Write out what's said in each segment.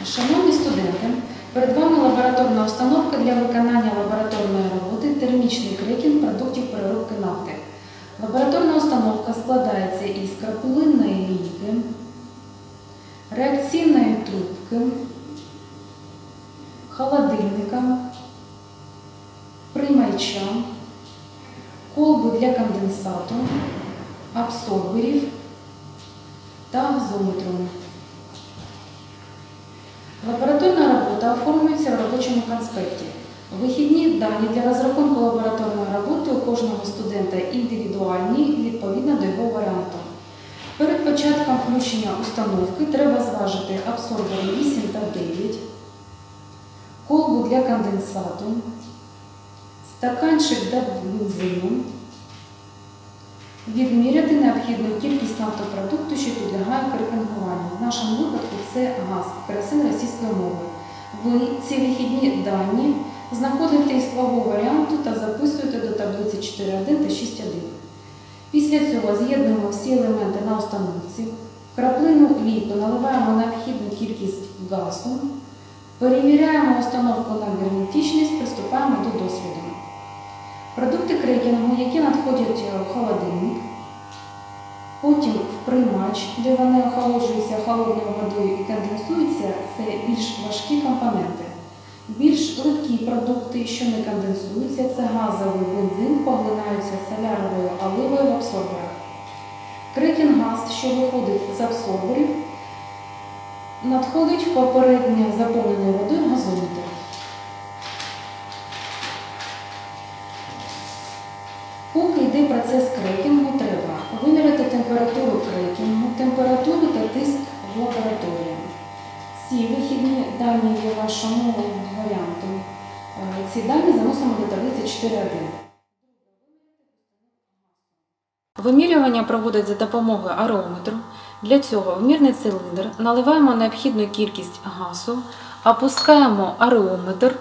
Шановні студенти, перед вами лабораторна установка для виконання лабораторної роботи термічний крекінг продуктів переробки нафти. Лабораторна установка складається із краплинної лійки, реакційної трубки, холодильника, приймача, колби для конденсату, абсорберів та газометру. Лабораторна робота оформлюється в робочому конспекті. Вихідні дані для розрахунку лабораторної роботи у кожного студента індивідуальні відповідно до його варіанту. Перед початком включення установки треба зважити абсорбери 8 та 9, колбу для конденсату, стаканчик для бензину, відміряти необхідну кількість нафтопродукту, що підлягає крекінгуванню. В нашому випадку це газ, керосин російської мови. Ви ці вихідні дані знаходите із свого варіанту та записуєте до таблиці 4.1 та 6.1. Після цього з'єднуємо всі елементи на установці. В краплину лійку наливаємо необхідну кількість газу, перевіряємо установку на герметичність, приступаємо до досліду. Продукти крекінгу, які надходять в холодильник, потім в приймач, де вони охолоджуються холодною водою і конденсуються, це більш важкі компоненти. Більш легкі продукти, що не конденсуються, це газовий бензин, поглинаються соляровою оливою в абсорберах. Крекінг-газ, що виходить з абсорберів, надходить в попередньо заповнений водою газометр. Поки йде процес крекінгу, треба виміряти температуру крекінгу, температуру та тиск в лабораторії. Ці вихідні дані є вашому варіанту. Ці дані заносимо до таблиці 4.1. Вимірювання проводять за допомогою ареометру. Для цього в мірний циліндр наливаємо необхідну кількість газу, опускаємо ареометр,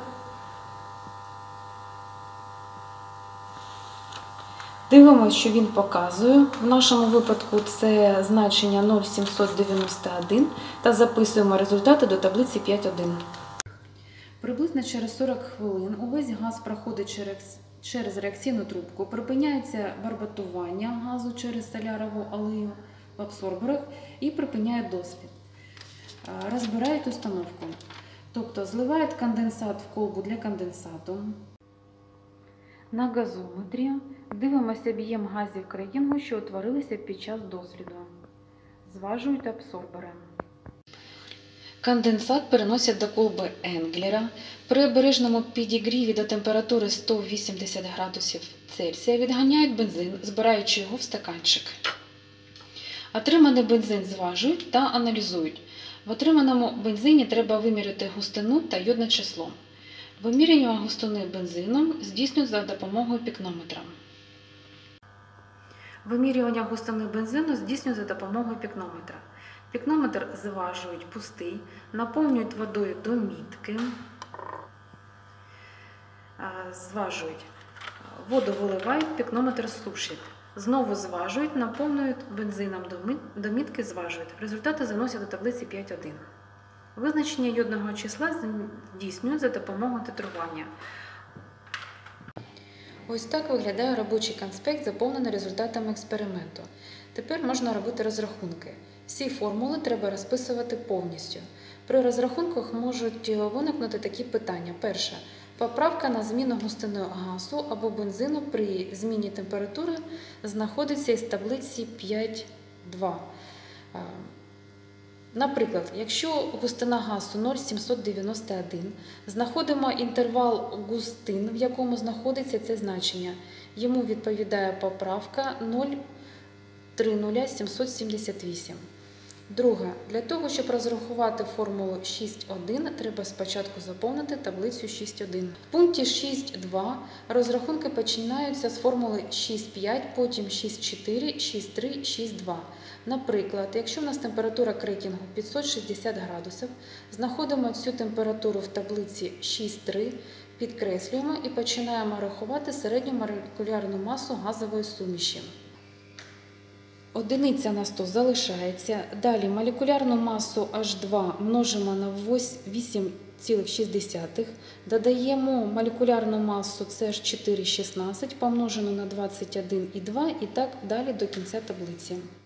дивимося, що він показує. В нашому випадку це значення 0,791 та записуємо результати до таблиці 5.1. Приблизно через 40 хвилин увесь газ проходить через реакційну трубку, припиняється барботування газу через солярову олію в абсорберах і припиняє дослід. Розбирають установку, тобто зливають конденсат в колбу для конденсату. На газометрі дивимося об'єм газів крекінгу, що утворилися під час досліду. Зважують абсорбери. Конденсат переносять до колби Енглера. При обережному підігріві до температури 180 градусів Цельсія відганяють бензин, збираючи його в стаканчик. Отриманий бензин зважують та аналізують. В отриманому бензині треба виміряти густину та йодне число. Вимірювання густини бензину здійснюють за допомогою пікнометра. Вимірювання густини бензину здійснюють за допомогою пікнометра. Пікнометр зважують пустий, наповнюють водою до мітки, зважують. Воду виливають, пікнометр сушить. Знову зважують, наповнюють бензином до мітки, зважують. Результати заносять до таблиці 5.1. Визначення йодного числа здійснюють за допомогою титрування. Ось так виглядає робочий конспект, заповнений результатами експерименту. Тепер можна робити розрахунки. Всі формули треба розписувати повністю. При розрахунках можуть виникнути такі питання. Перше. Поправка на зміну густини газу або бензину при зміні температури знаходиться із таблиці 5.2. Наприклад, якщо густина газу 0,791, знаходимо інтервал густин, в якому знаходиться це значення. Йому відповідає поправка 0,30778. Друге. Для того, щоб розрахувати формулу 6.1, треба спочатку заповнити таблицю 6.1. В пункті 6.2 розрахунки починаються з формули 6.5, потім 6.4, 6.3, 6.2. Наприклад, якщо в нас температура крекінгу 560 градусів, знаходимо цю температуру в таблиці 6.3, підкреслюємо і починаємо рахувати середню молекулярну масу газової суміші. Одиниця на 100 залишається. Далі молекулярну масу H2 множимо на 8,6. Додаємо молекулярну масу CH4 16 помножену на 21,2 і так далі до кінця таблиці.